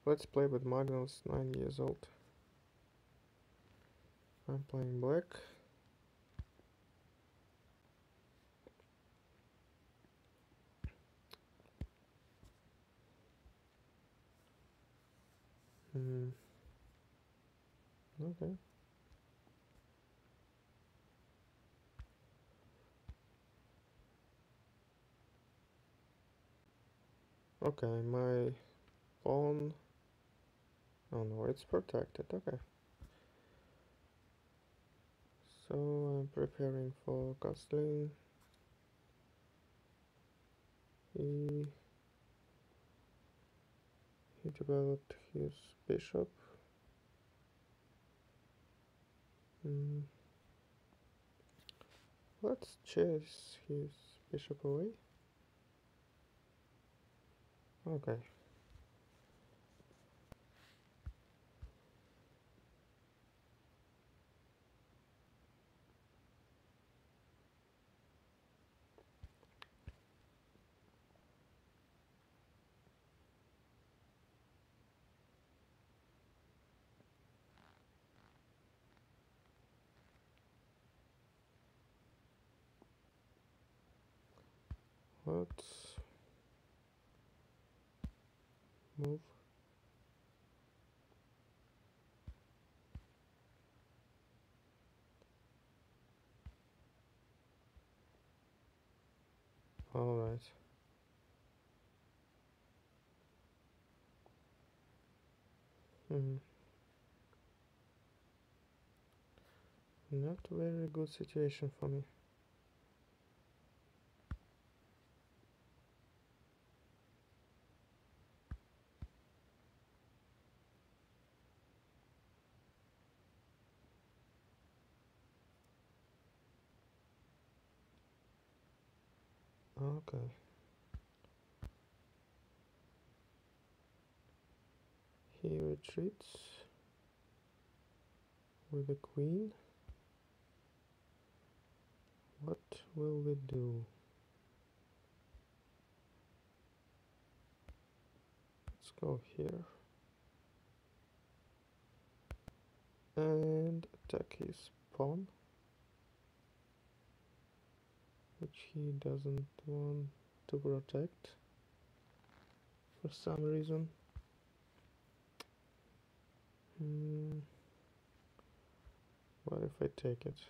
Let's play with Magnus, 9 years old. I'm playing black. Okay. Okay, my pawn. Oh no, it's protected. Okay. So I'm preparing for castling. He developed his bishop. Let's chase his bishop away. Okay. Let's move. Alright. Not very good situation for me. Okay. He retreats with the queen. What will we do? Let's go here and attack his pawn, which he doesn't want to protect for some reason. What if I take it?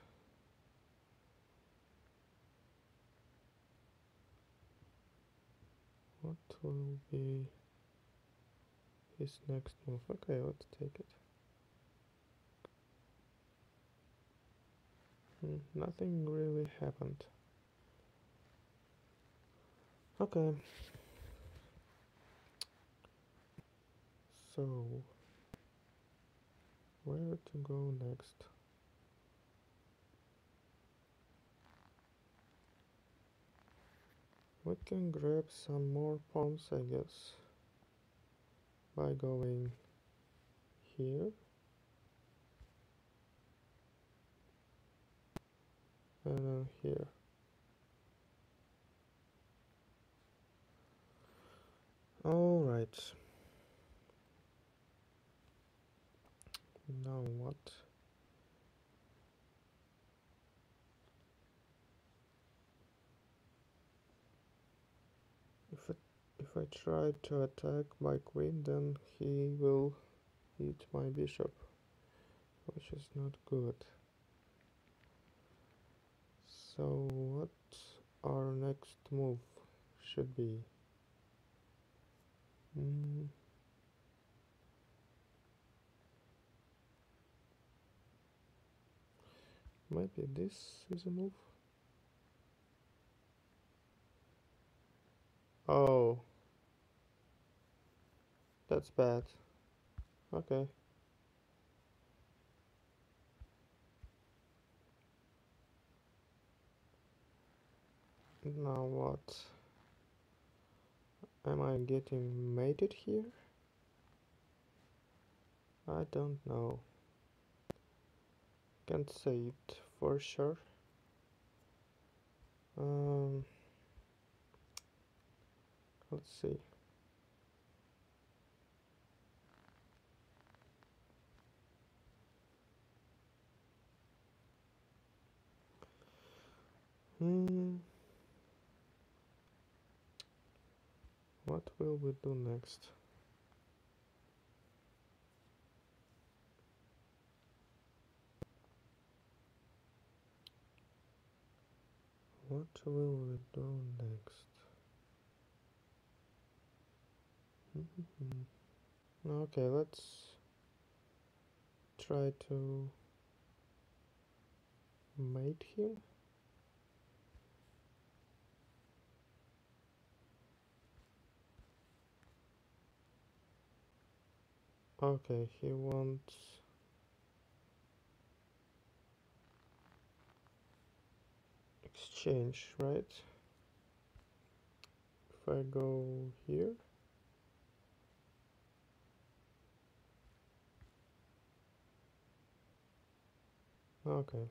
What will be his next move? Okay, let's take it. Nothing really happened. Okay. So, where to go next? We can grab some more pawns, I guess, by going here and then here. Alright. Now what? If I try to attack my queen, then he will eat my bishop, which is not good. So what our next move should be? Maybe this is a move? Oh, that's bad. Okay. Now what? Am I getting mated here? I don't know. Can't say it for sure. Let's see. Hmm. What will we do next? What will we do next? Okay, let's try to mate him. Okay, he wants exchange, right? If I go here, okay.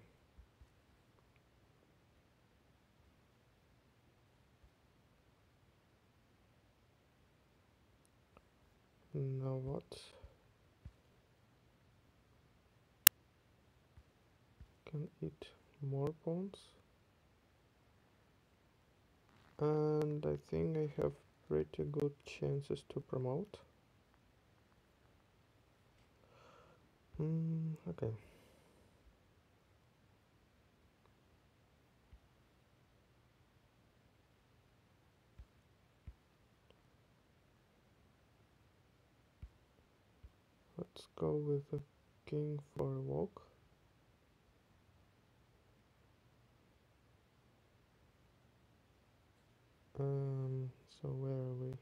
Now what? Can eat more pawns. And I think I have pretty good chances to promote. Okay. Let's go with a king for a walk. So where are we?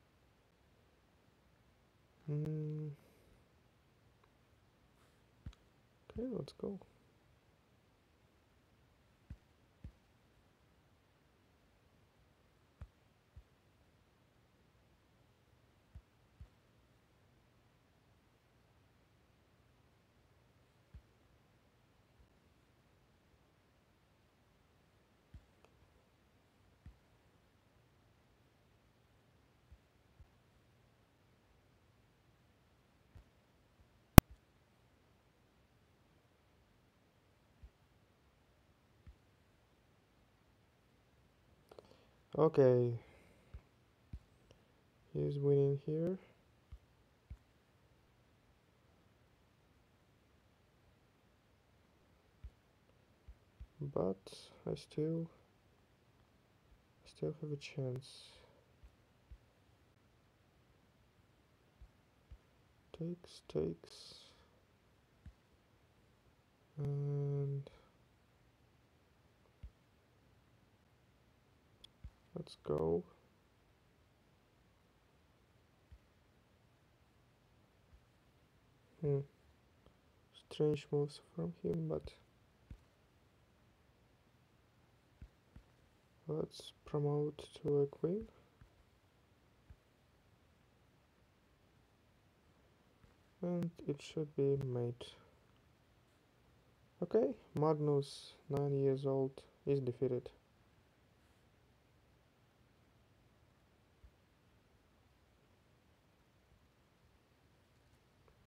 Okay, let's go. Okay, he's winning here. But I still have a chance. Takes. And let's go. Strange moves from him, but let's promote to a queen. And it should be mate. Okay, Magnus, 9 years old, is defeated.